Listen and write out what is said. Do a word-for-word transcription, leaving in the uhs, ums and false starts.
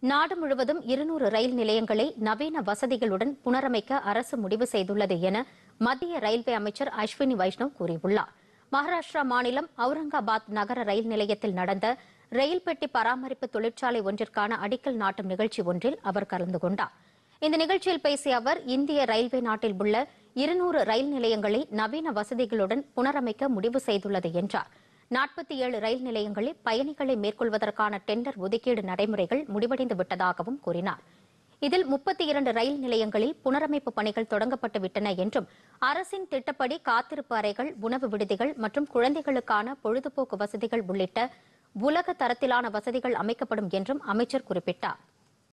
நாடு முழுவதும் இருநூறு ரயில் நிலையங்களை நவீன வசதிகளுடன் புனரமைக்க அரசு முடிவு செய்துள்ளது என மத்திய ரயில்வே அமைச்சர் அஸ்வினி வைஷ்ணவ் கூறியுள்ளார். மகாராஷ்டிரா மாநிலம் அவுரங்காபாத் நகர ரயில் நிலையத்தில் நடந்த ரயில் பெட்டி பராமரிப்பு தொழிற்சாலை ஒன்றிற்கான அடிக்கல் நாட்டும் நிகழ்ச்சி ஒன்றில் அவர் கலந்து கொண்டார். இந்த நிகழ்ச்சியில் பேசிய அவர், இந்திய ரயில்வே நாட்டில் உள்ள இருநூறு ரயில் நிலையங்களை நவீன வசதிகளுடன் புனரமைக்க முடிவு செய்துள்ளது என்றார். நாற்பத்தி ஏழு ரயில் நிலையங்களில் பயணிகளை மேற்கொள்வதற்கான டெண்டர் ஒதுக்கீடு நடைமுறைகள் முடிவடைந்து விட்டதாகவும் கூறினார். இதில் முப்பத்தி இரண்டு ரயில் நிலையங்களில் புனரமைப்பு பணிகள் தொடங்கப்பட்டு விட்டன என்றும், அரசின் திட்டப்படி காத்திருப்பு அறைகள், உணவு விடுதிகள் மற்றும் குழந்தைகளுக்கான பொழுதுபோக்கு வசதிகள் உள்ளிட்ட உலக தரத்திலான வசதிகள் அமைக்கப்படும் என்றும் அமைச்சர் குறிப்பிட்டார்.